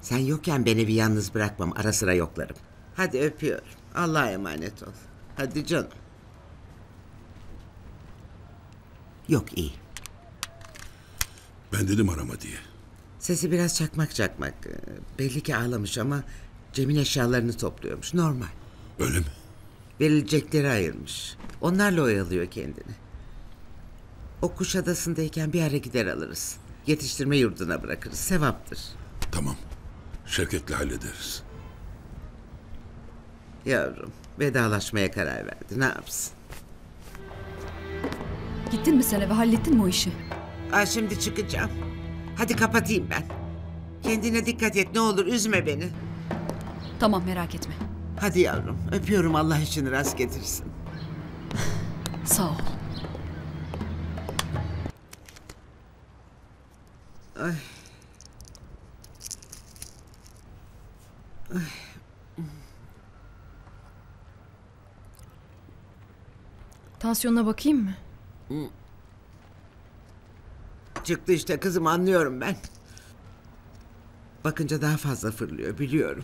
Sen yokken ben evi yalnız bırakmam. Ara sıra yoklarım. Hadi öpüyorum. Allah'a emanet ol. Hadi canım. Yok iyi. Ben dedim arama diye. Sesi biraz çakmak çakmak. Belli ki ağlamış ama Cem'in eşyalarını topluyormuş. Normal. Öyle mi? Verilecekleri ayırmış. Onlarla oyalıyor kendini. O Kuşadası'ndayken bir ara gider alırız. Yetiştirme yurduna bırakırız. Sevaptır. Tamam. Şevket'le hallederiz. Yavrum vedalaşmaya karar verdi. Ne yapsın? Gittin mi sen eve, hallettin mi o işi? Şimdi çıkacağım. Hadi kapatayım ben. Kendine dikkat et ne olur üzme beni. Tamam, merak etme. Hadi yavrum öpüyorum Allah işini rast getirsin. Sağ ol. Tansiyonuna bakayım mı? Çıktı işte kızım anlıyorum ben. Bakınca daha fazla fırlıyor biliyorum.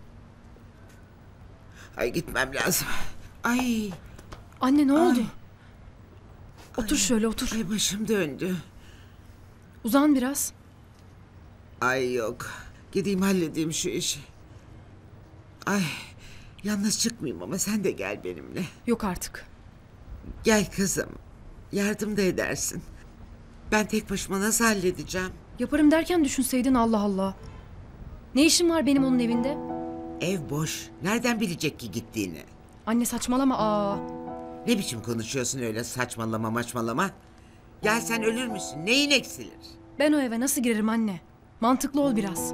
Ay gitmem lazım. Ay, Anne ne oldu? Otur şöyle, otur. ay başım döndü. Uzan biraz. Ay yok. Gideyim halledeyim şu işi. Ay yalnız çıkmayayım ama sen de gel benimle. Yok artık. Gel kızım. Yardım da edersin. Ben tek başıma nasıl halledeceğim? Yaparım derken düşünseydin, Allah Allah. Ne işim var benim onun evinde? Ev boş. Nereden bilecek ki gittiğini? Anne saçmalama, aa. Ne biçim konuşuyorsun öyle saçmalama maçmalama? Gel sen ölür müsün? Neyin eksilir? Ben o eve nasıl girerim anne? Mantıklı ol biraz.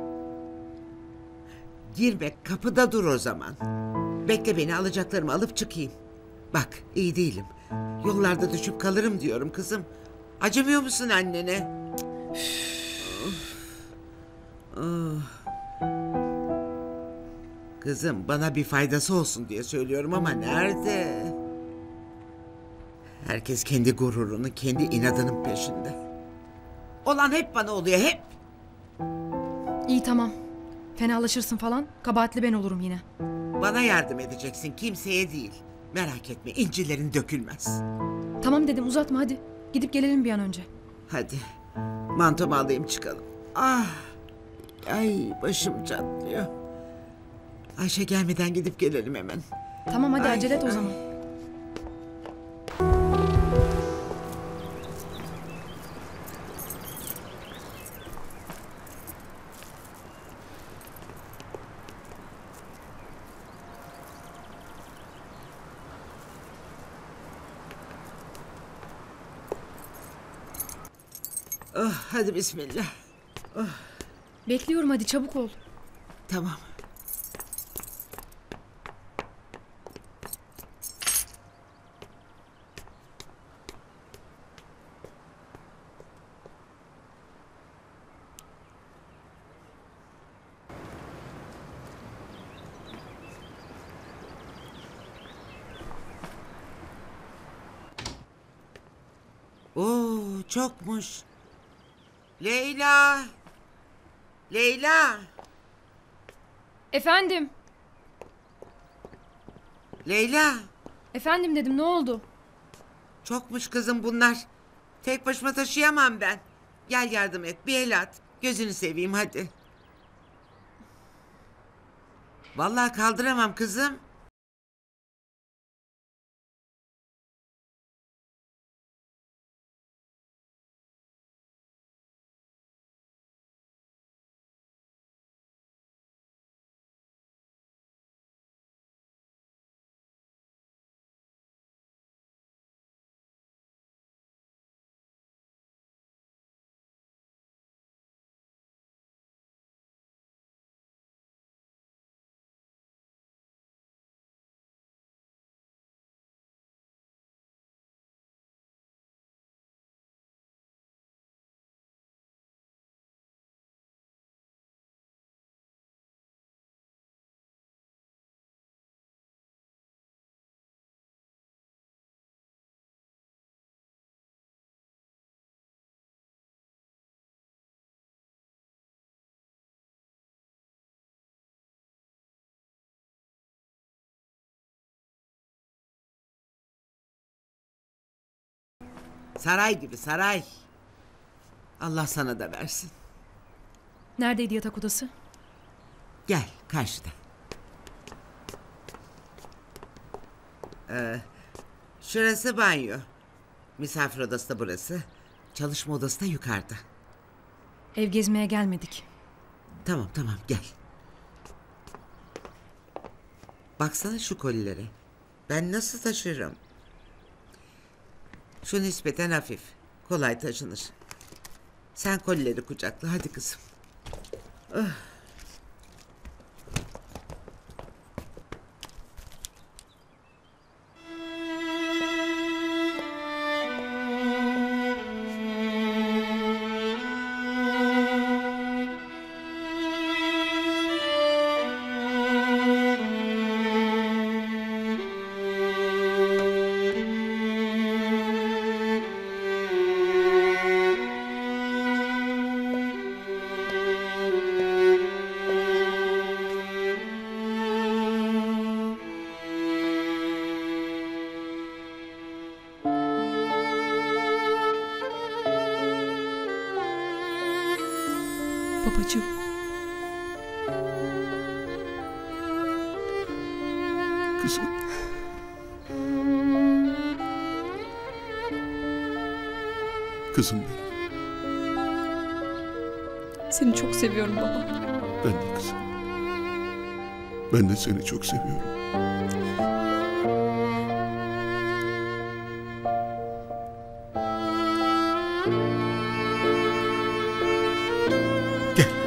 Girme kapıda dur o zaman. Bekle beni alacaklarımı alıp çıkayım. Bak iyi değilim. Yollarda düşüp kalırım diyorum kızım. Acımıyor musun annene? Kızım bana bir faydası olsun diye söylüyorum ama nerede? Herkes kendi gururunun, kendi inadının peşinde. Olan hep bana oluyor, hep. İyi tamam. Fenalaşırsın falan, kabahatli ben olurum yine. Bana yardım edeceksin, kimseye değil. Merak etme, incilerin dökülmez. Tamam dedim, uzatma hadi. Gidip gelelim bir an önce. Hadi, mantomu alayım çıkalım. Ah, ay başım çatlıyor. Ayşe gelmeden gidip gelelim hemen. Tamam hadi Ay, acele et o ay. zaman. Oh, hadi bismillah. Bekliyorum, hadi çabuk ol. Tamam. Oo, çokmuş. Leyla. Leyla. Efendim. Leyla. Efendim dedim, ne oldu? Çokmuş kızım bunlar. Tek başıma taşıyamam ben. Gel yardım et, bir el at. Gözünü seveyim hadi. Vallahi kaldıramam kızım. Saray gibi saray. Allah sana da versin. Neredeydi yatak odası? Gel karşıda. Şurası banyo. Misafir odası da burası. Çalışma odası da yukarıda. Ev gezmeye gelmedik. Tamam gel. Baksana şu kolilere. Ben nasıl taşırım? Şu nispeten hafif. Kolay taşınır. Sen kolileri kucakla hadi kızım. Babacığım. Kızım. Kızım benim. Seni çok seviyorum baba. Ben de kızım. Ben de seni çok seviyorum. Gel.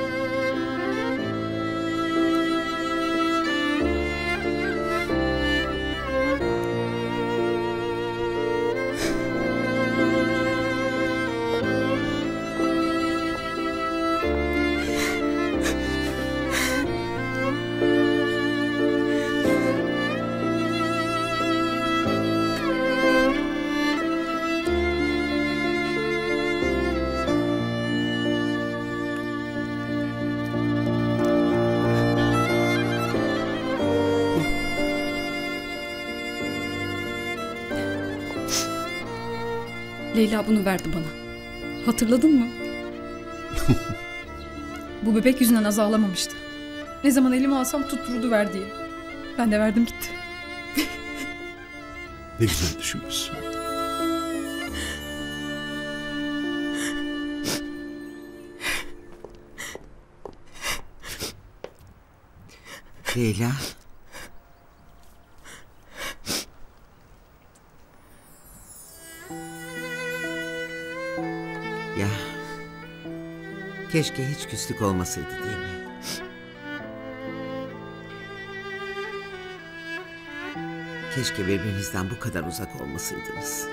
Leyla bunu verdi bana. Hatırladın mı? Bu bebek yüzünden az ağlamamıştı. Ne zaman elime alsam tutturdu ver diye. Ben de verdim gitti. Ne güzel düşünmüşsün. Leyla. Ya. Keşke hiç küslük olmasaydı değil mi? Keşke birbirinizden bu kadar uzak olmasaydınız.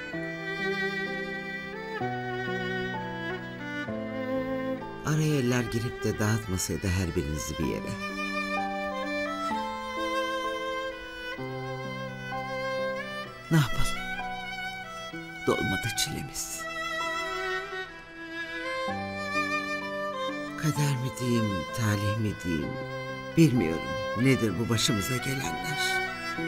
Araya eller girip de dağıtmasaydı her birinizi bir yere. Ne yapalım? Dolmadı çilemiz. Kader mi diyeyim, talih mi diyeyim, bilmiyorum nedir bu başımıza gelenler.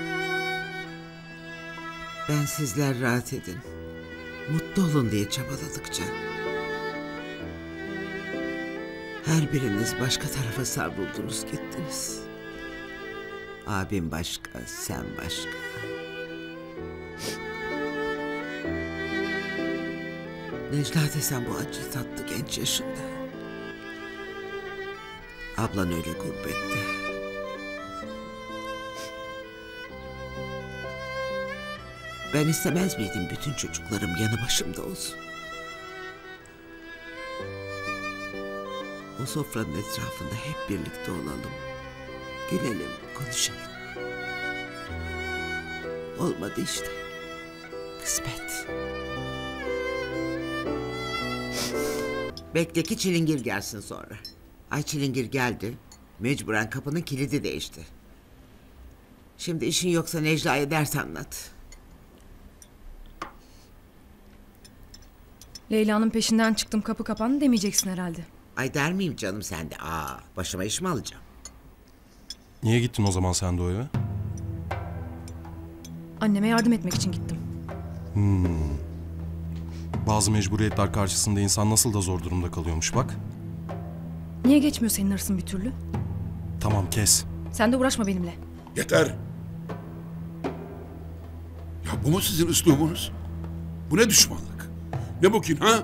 Ben sizler rahat edin, mutlu olun diye çabaladıkça her biriniz başka tarafa savruldunuz gittiniz. Abim başka, sen başka. Necla desen bu acıyı tattı genç yaşında. Ablan öyle gurbette. Ben istemez miydim bütün çocuklarım yanı başımda olsun? O sofranın etrafında hep birlikte olalım. Gülelim, konuşalım. Olmadı işte. Kısmet. Bekle ki Çilingir gelsin sonra. Ay Çilingir geldi. Mecburen kapının kilidi değişti. Şimdi işin yoksa Necla'ya dert anlat. Leyla'nın peşinden çıktım kapı kapandı demeyeceksin herhalde. Ay der miyim canım sen de? Başıma iş mi alacağım? Niye gittin o zaman sen de o eve? Anneme yardım etmek için gittim. Bazı mecburiyetler karşısında insan nasıl da zor durumda kalıyormuş bak. Niye geçmiyor senin hırsın bir türlü? Tamam kes. Sen de uğraşma benimle. Yeter. Ya bu mu sizin üslubunuz? Bu ne düşmanlık? Ne bu kin ha?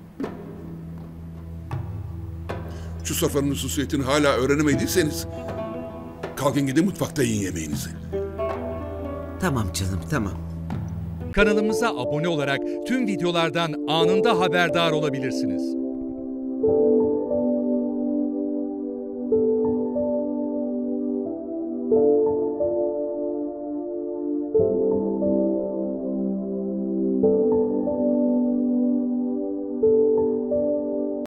Şu sofranın hususiyetini hala öğrenemediyseniz kalkın gidin mutfakta yiyin yemeğinizi. Tamam canım, tamam. Kanalımıza abone olarak tüm videolardan anında haberdar olabilirsiniz.